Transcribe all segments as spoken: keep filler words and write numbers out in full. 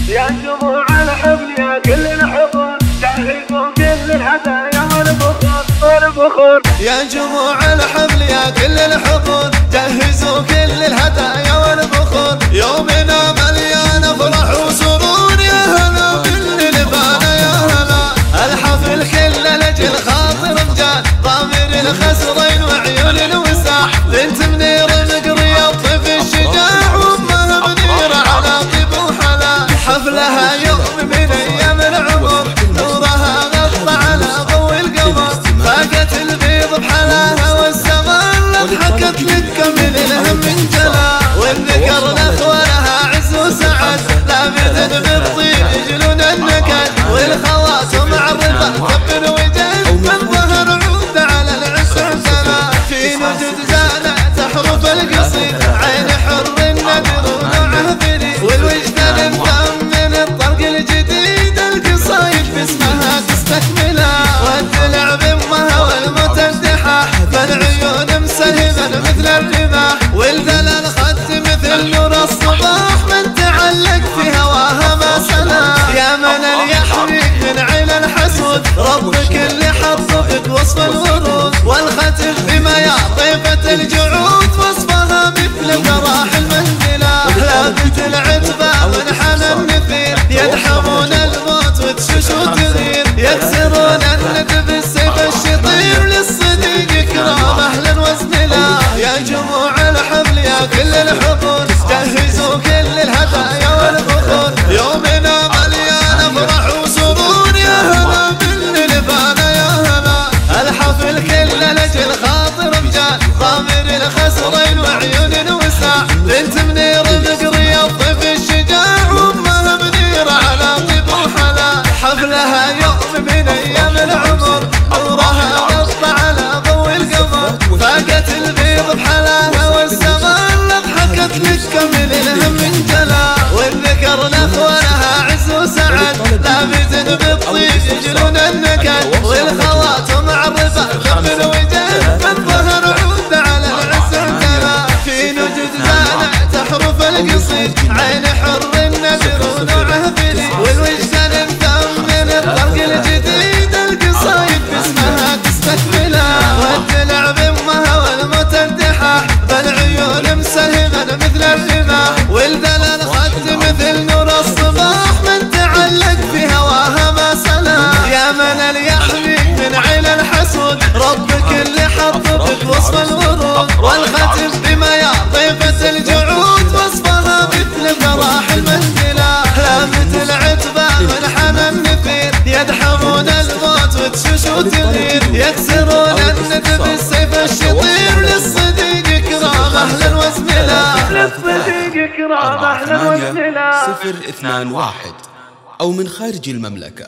يا جموع الحفل يا كل الحضور جهزوا كل الهدايا والبخور والبخور. يا جموع الحفل يا كل الحضور جهزوا كل الهدايا والبخور. يومنا مليان فرح وسرور يا هلا باللي لبانا يا هلا. الحفل كله لجل خاطر رجال ضامر الخسرين وعيون الوساح. بنت منير مقريه وطيف الشجاع وامها منيره على طيب وحلا. حفلها يوم من ايام العمر نورها غطى على ضوء القمر. فاقت البيض بحلاها والسماء لضحكت لك من الهم انجلى. والذكر الاخوالها عز وسعد لابد بالطيب يجلون النكد. والخواتم مع الرضا كبر وجد من ظهر عود على العز اعتلى. في نجد زانت احرف القصيد عين حر النذر ونوعه بليد. والوجدان مثمن الطرق الجديد القصايد باسمها تستكملها. والدلع بامها والمتندحه فالعيون مسلمه مثل الرماح. والدلال خد مثل نور الصباح من تعلق في هواها ما سلا. يا من يحميك من عين الحسود ربك اللي حطك وصف الورود. والختم بما يا طيفة الجعود وصفها مثل جراح المنزلة. لابت العتبة وانحنى النفير يدحمون الموت وتشش وتغير. يكسرون الند بالسيف الشطير للصديق كرام اهلا وزملا. يا جموع الحفل يا كل الحضور جهزوا كل الهدايا والبخور. يومنا مليان فرح وسرور يا هلا باللي لبانا يا هلا. الحفل كله لجل خاطر رجال ضامر الخسرين وعيون الوساع. بنت منير مقريه وطيف الشجاع وامها منيره على طيب وحلا. حفلها يوم من ايام العمر نورها غطى على ضوء القمر. فاقت البيض بحلاها والسماء لضحكت لك من الهم انجلى. والذكر لاخوانها عز وسعد لابد بالطيب يجلون النكد. والخواتم مع الرضا كبر وجد من ظهر عود على العز اعتلى. في نجد زانت احرف القصيد عين حر النذر ونوعه بليد. والوجدان مثمن الطرق الجديد القصايد باسمها تستكملها. والدلع بامها والمتندحه فالعيون مسلمه مثل الرماح. والدلال خد مثل نور الصباح من تعلق في هواها ما سلا. يا من يحميك من عين الحسود ربك اللي حطك وصف الورود. والختم بما يا طيفة الجعود وصفها مثل جراح المنزلة. لابت العتبة وانحنى النفير يدحمون الموت وتشش وتغير. يكسرون الند بالسيف الشطير للصديق كرام اهلا وزملا. للصديق كرام اهلا وزملا. صفر اثنان واحد أو من خارج المملكة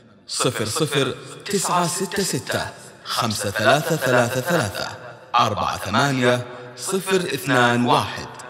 صفر صفر تسعة ستة ستة خمسة ثلاثة ثلاثة ثلاثة أربعة ثمانية صفر اثنان واحد.